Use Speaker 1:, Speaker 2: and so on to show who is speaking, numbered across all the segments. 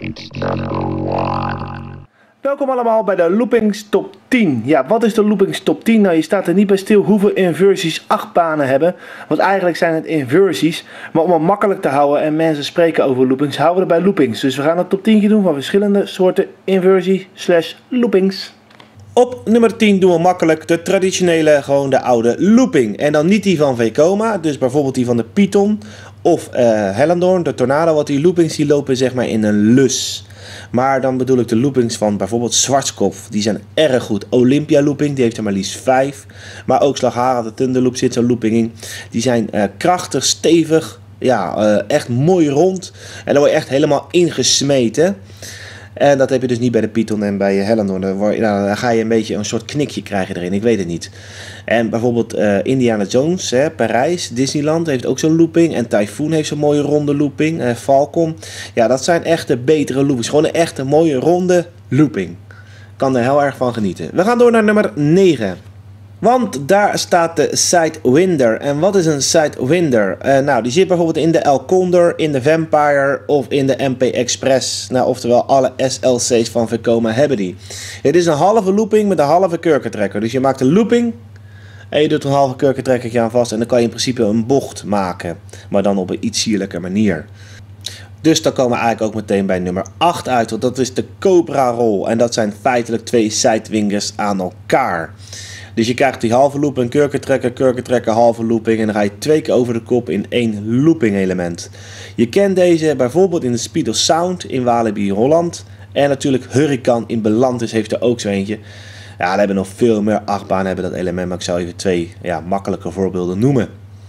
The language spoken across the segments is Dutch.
Speaker 1: It's number 1.
Speaker 2: Welkom allemaal bij de Loopings Top 10. Ja, wat is de Loopings Top 10? Nou, je staat er niet bij stil hoeveel inversies achtbanen hebben. Want eigenlijk zijn het inversies. Maar om het makkelijk te houden en mensen spreken over loopings, houden we er bij loopings. Dus we gaan een top 10 doen van verschillende soorten inversie / loopings. Op nummer 10 doen we makkelijk de traditionele, gewoon de oude looping. En dan niet die van Vekoma, dus bijvoorbeeld die van de Python of Hellendoorn, de Tornado. Want die loopings die lopen zeg maar in een lus. Maar dan bedoel ik de loopings van bijvoorbeeld Schwarzkopf. Die zijn erg goed. Olympia looping, die heeft er maar liefst 5. Maar ook Slaghara, de Thunderloop zit zo'n looping in. Die zijn krachtig, stevig. Ja, echt mooi rond. En dan word je echt helemaal ingesmeten. En dat heb je dus niet bij de Python en bij Hellendoorn. Dan ga je een beetje een soort knikje krijgen erin. Ik weet het niet. En bijvoorbeeld Indiana Jones, Parijs, Disneyland heeft ook zo'n looping. En Typhoon heeft zo'n mooie ronde looping. Falcon. Ja, dat zijn echt de betere loopings. Gewoon een echte mooie ronde looping. Kan er heel erg van genieten. We gaan door naar nummer 9. Want daar staat de Sidewinder. En wat is een Sidewinder? Nou, die zit bijvoorbeeld in de El Condor, in de Vampire of in de MP Express. Nou, oftewel alle SLC's van Vekoma hebben die. Het is een halve looping met een halve kurkentrekker. Dus je maakt een looping en je doet een halve kurkentrekkertje aan vast. En dan kan je in principe een bocht maken. Maar dan op een iets sierlijke manier. Dus dan komen we eigenlijk ook meteen bij nummer 8 uit. Want dat is de Cobra Roll. En dat zijn feitelijk 2 Sidewingers aan elkaar. Dus je krijgt die halve loop en kurkentrekker, halve looping. En dan ga je 2 keer over de kop in 1 looping element. Je kent deze bijvoorbeeld in de Speed of Sound in Walibi Holland. En natuurlijk Hurricane in Belantis heeft er ook zo eentje. Ja, er hebben nog veel meer achtbanen hebben dat element. Maar ik zal even 2 makkelijke voorbeelden noemen.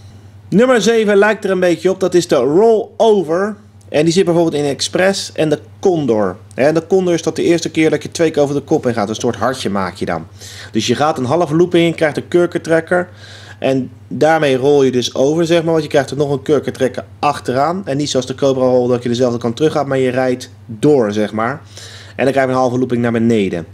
Speaker 2: Nummer 7 lijkt er een beetje op. Dat is de Roll Over. En die zit bijvoorbeeld in Express en de Condor. De Condor is dat de eerste keer dat je 2 keer over de kop in gaat. Een soort hartje maak je dan. Dus je gaat een halve loop in, krijgt een kurkentrekker. En daarmee rol je dus over, zeg maar. Want je krijgt er nog een kurkentrekker achteraan. En niet zoals de Cobra Roll dat je dezelfde kant terug gaat, maar je rijdt door, zeg maar. En dan krijg je een halve looping naar beneden.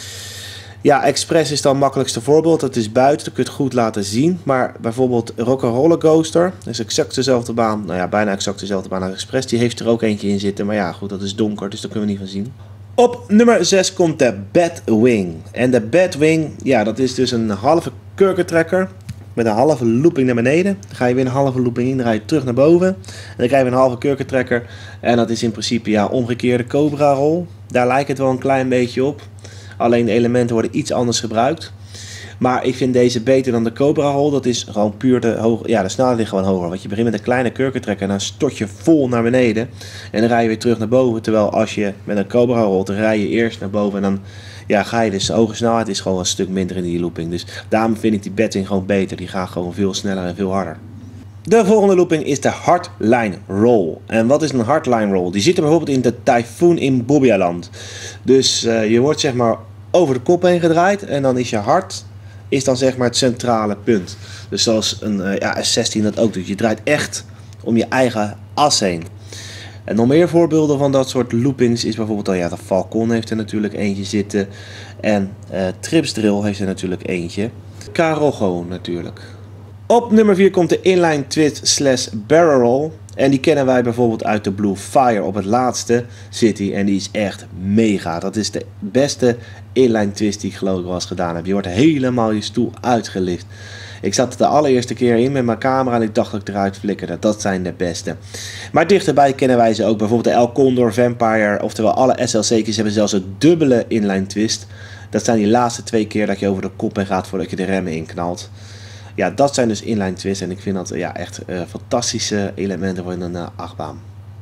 Speaker 2: Ja, Express is dan het makkelijkste voorbeeld. Het is buiten, dat kun je het goed laten zien. Maar bijvoorbeeld Rock'n'Roller Coaster, dat is exact dezelfde baan. Nou ja, bijna exact dezelfde baan als Express. Die heeft er ook eentje in zitten. Maar ja, goed, dat is donker, dus daar kunnen we niet van zien. Op nummer 6 komt de Batwing. En de Batwing, ja, dat is dus een halve kurkentrekker met een halve looping naar beneden. Dan ga je weer een halve looping in, dan ga je terug naar boven. En dan krijg je een halve kurkentrekker. En dat is in principe ja, omgekeerde Cobra Roll. Daar lijkt het wel een klein beetje op. Alleen de elementen worden iets anders gebruikt. Maar ik vind deze beter dan de Cobra Roll. Dat is gewoon puur de hoge. Ja, de snelheid ligt gewoon hoger. Want je begint met een kleine kurkentrekker en dan stort je vol naar beneden. En dan rij je weer terug naar boven. Terwijl als je met een Cobra Roll, dan rij je eerst naar boven. En dan ja, ga je dus. De hoge snelheid is gewoon een stuk minder in die looping. Dus daarom vind ik die Batwing gewoon beter. Die gaat gewoon veel sneller en veel harder. De volgende looping is de Hardline Roll. En wat is een Hardline Roll? Die zit er bijvoorbeeld in de Typhoon in Bobbejaanland. Dus je wordt zeg maar over de kop heen gedraaid. En dan is je hart is dan zeg maar het centrale punt. Dus zoals een S16 dat ook doet. Je draait echt om je eigen as heen. En nog meer voorbeelden van dat soort loopings is bijvoorbeeld de Falcon heeft er natuurlijk eentje zitten. En Trips Drill heeft er natuurlijk eentje. Caroggo natuurlijk. Op nummer 4 komt de Inline Twist / Barrel Roll. En die kennen wij bijvoorbeeld uit de Blue Fire op het laatste City. En die is echt mega. Dat is de beste inline twist die ik geloof ik wel eens gedaan heb. Je wordt helemaal je stoel uitgelift. Ik zat er de allereerste keer in met mijn camera en ik dacht dat ik eruit flikkerde. Dat zijn de beste. Maar dichterbij kennen wij ze ook. Bijvoorbeeld de El Condor, Vampire. Oftewel alle SLC's hebben zelfs een dubbele inline twist. Dat zijn die laatste 2 keer dat je over de kop heen gaat voordat je de remmen inknalt. Ja, dat zijn dus inline twists en ik vind dat echt fantastische elementen voor een achtbaan.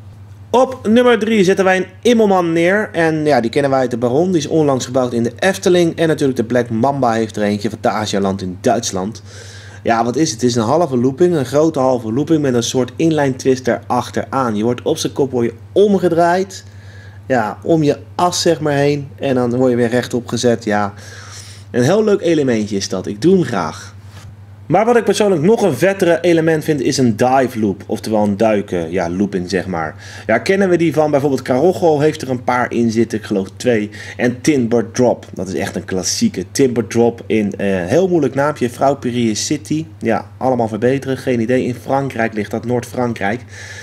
Speaker 2: Op nummer 3 zetten wij een Immelman neer. En ja, die kennen wij uit de Baron. Die is onlangs gebouwd in de Efteling. En natuurlijk de Black Mamba heeft er eentje van Phantasialand in Duitsland. Ja, wat is het? Het is een halve looping, een grote halve looping met een soort inline twist erachteraan. Je wordt op zijn kop omgedraaid. Ja, om je as zeg maar heen. En dan word je weer rechtop gezet. Ja, een heel leuk elementje is dat. Ik doe hem graag. Maar wat ik persoonlijk nog een vettere element vind is een dive loop. Oftewel een duiken, looping zeg maar. Ja, kennen we die van bijvoorbeeld Caroggo heeft er een paar in zitten, ik geloof 2. En Timber Drop, dat is echt een klassieke. Timber Drop in heel moeilijk naampje, Vrouwperier City. Ja, allemaal verbeteren, geen idee. In Frankrijk ligt dat, Noord-Frankrijk.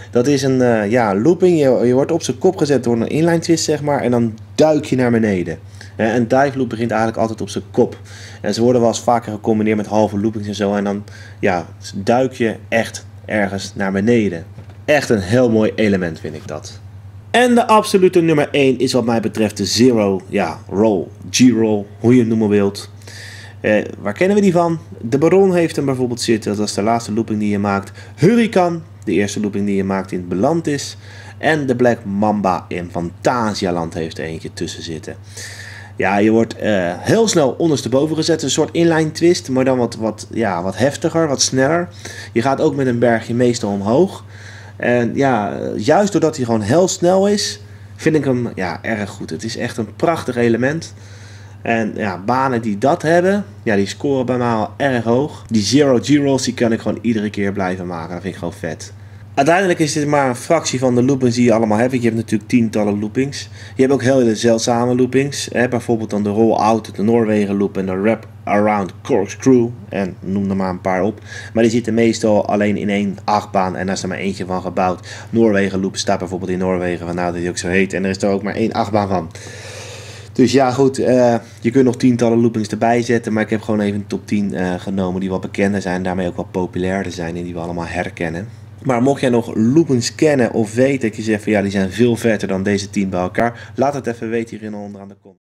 Speaker 3: Dat is een looping. Je wordt op zijn kop gezet door een inline twist, zeg maar. En dan duik je naar beneden. Een dive loop begint eigenlijk altijd op zijn kop. En ze worden wel eens vaker gecombineerd met halve loopings en zo. En dan duik je echt ergens naar beneden. Echt een heel mooi element vind ik dat. En de absolute nummer 1 is wat mij betreft de Zero Roll, G-Roll, hoe je het noemen wilt. Waar kennen we die van? De Baron heeft hem bijvoorbeeld zitten, dat is de laatste looping die je maakt. Hurricane, de eerste looping die je maakt in Belantis. En de Black Mamba in Fantasialand heeft er eentje tussen zitten. Ja, je wordt heel snel ondersteboven gezet, een soort inline twist, maar dan wat heftiger, wat sneller. Je gaat ook met een bergje meestal omhoog. En juist doordat hij gewoon heel snel is, vind ik hem erg goed. Het is echt een prachtig element. En banen die dat hebben, die scoren bij mij al erg hoog. Die Zero G-Rolls, die kan ik gewoon iedere keer blijven maken. Dat vind ik gewoon vet. Uiteindelijk is dit maar een fractie van de loopings die je allemaal hebt. Je hebt natuurlijk tientallen loopings. Je hebt ook hele zeldzame loopings. Bijvoorbeeld dan de roll-out, de Noorwegen loop en de wrap-around corkscrew. En noem er maar een paar op. Maar die zitten meestal alleen in één achtbaan en daar is er maar eentje van gebouwd. Noorwegen loop staat bijvoorbeeld in Noorwegen, vandaar dat die ook zo heet. En er is er ook maar één achtbaan van. Dus goed, je kunt nog tientallen loopings erbij zetten, maar ik heb gewoon even een top 10 genomen die wat bekender zijn, daarmee ook wat populairder zijn en die we allemaal herkennen. Maar mocht jij nog loopings kennen of weten dat je zegt van die zijn veel vetter dan deze 10 bij elkaar, laat het even weten hierin onderaan de comment.